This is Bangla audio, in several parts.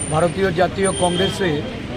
ভারতীয় জাতীয় কংগ্রেসে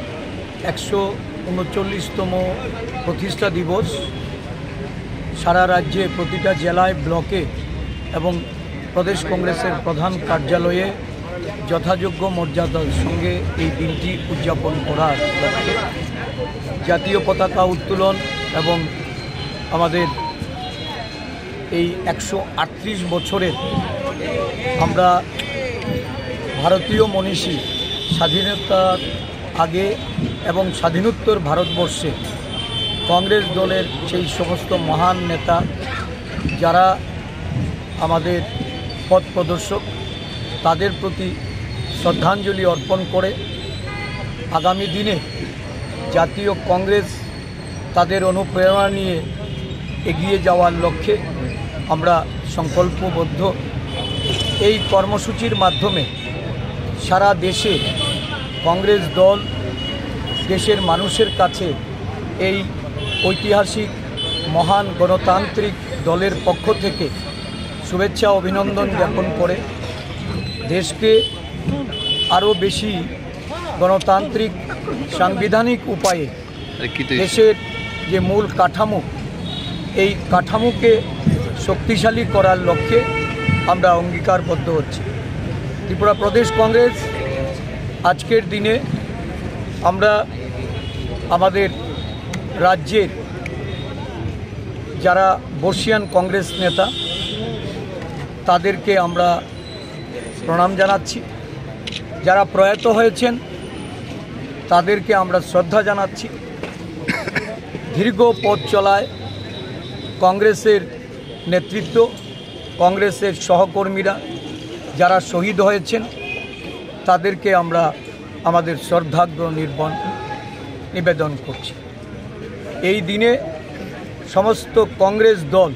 139তম প্রতিষ্ঠা দিবস সারা রাজ্যে প্রতিটা জেলায় ব্লকে এবং প্রদেশ কংগ্রেসের প্রধান কার্যালয়ে যথাযোগ্য মর্যাদার সঙ্গে এই দিনটি উদযাপন করার লক্ষ্যে জাতীয় পতাকা উত্তোলন এবং আমাদের এই 138 বছরের আমরা ভারতীয় মনীষী স্বাধীনতার আগে এবং স্বাধীনোত্তর ভারতবর্ষে কংগ্রেস দলের সেই সমস্ত মহান নেতা যারা আমাদের পথ প্রদর্শক তাদের প্রতি শ্রদ্ধাঞ্জলি অর্পণ করে আগামী দিনে জাতীয় কংগ্রেস তাদের অনুপ্রেরণা নিয়ে এগিয়ে যাওয়ার লক্ষ্যে আমরা সংকল্পবদ্ধ। এই কর্মসূচির মাধ্যমে সারা দেশে কংগ্রেস দল দেশের মানুষের কাছে এই ঐতিহাসিক মহান গণতান্ত্রিক দলের পক্ষ থেকে শুভেচ্ছা অভিনন্দন জ্ঞাপন করে দেশকে আরও বেশি গণতান্ত্রিক সাংবিধানিক উপায়ে দেশের যে মূল কাঠামো এই কাঠামোকে শক্তিশালী করার লক্ষ্যে আমরা অঙ্গীকারবদ্ধ হচ্ছি। ত্রিপুরা প্রদেশ কংগ্রেস আজকের দিনে আমরা আমাদের রাজ্যের যারা বর্ষিয়ান কংগ্রেস নেতা তাদেরকে আমরা প্রণাম জানাচ্ছি, যারা প্রয়াত হয়েছেন তাদেরকে আমরা শ্রদ্ধা জানাচ্ছি। দীর্ঘ পথ চলায় কংগ্রেসের নেতৃত্ব, কংগ্রেসের সহকর্মীরা যারা শহীদ হয়েছেন তাদেরকে আমরা আমাদের শ্রদ্ধার্ঘ্য নিবেদন করছি। এই দিনে সমস্ত কংগ্রেস দল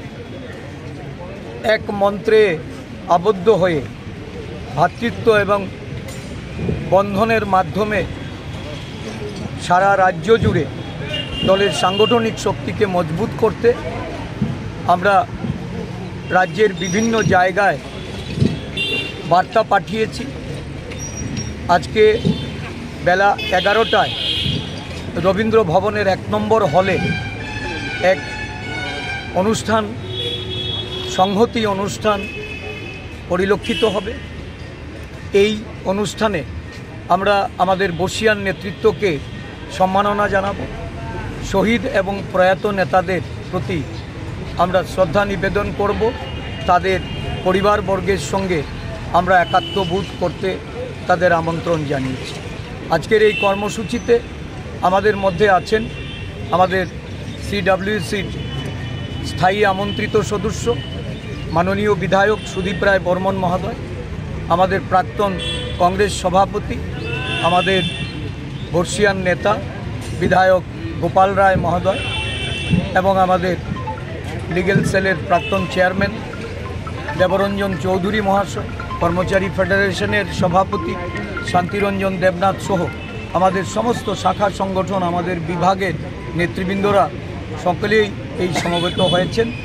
এক মন্ত্রে আবদ্ধ হয়ে ভ্রাতৃত্ব এবং বন্ধনের মাধ্যমে সারা রাজ্য জুড়ে দলের সাংগঠনিক শক্তিকে মজবুত করতে আমরা রাজ্যের বিভিন্ন জায়গায় বার্তা পাঠিয়েছি। আজকে বেলা 11টায় রবীন্দ্র ভবনের 1 নম্বর হলে এক অনুষ্ঠান, সংহতি অনুষ্ঠান পরিলক্ষিত হবে। এই অনুষ্ঠানে আমরা আমাদের বর্ষিয়ান নেতৃত্বকে সম্মাননা জানাব। শহীদ এবং প্রয়াত নেতাদের প্রতি আমরা শ্রদ্ধা নিবেদন করব। তাদের পরিবারবর্গের সঙ্গে আমরা একাত্মবোধ করতে তাদের আমন্ত্রণ জানিয়েছি। আজকের এই কর্মসূচিতে আমাদের মধ্যে আছেন আমাদের CWCর স্থায়ী আমন্ত্রিত সদস্য মাননীয় বিধায়ক সুদীপ রায় বর্মন মহোদয়, আমাদের প্রাক্তন কংগ্রেস সভাপতি, আমাদের বর্ষিয়ান নেতা বিধায়ক গোপাল রায় মহোদয় এবং আমাদের লিগ্যাল সেলের প্রাক্তন চেয়ারম্যান দেবরঞ্জন চৌধুরী মহাশয়, কর্মচারী ফেডারেশনের সভাপতি শান্তিরঞ্জন দেবনাথ সহ আমাদের সমস্ত শাখা সংগঠন, আমাদের বিভাগের নেতৃবৃন্দরা সকলেই এই সমবেত হয়েছেন।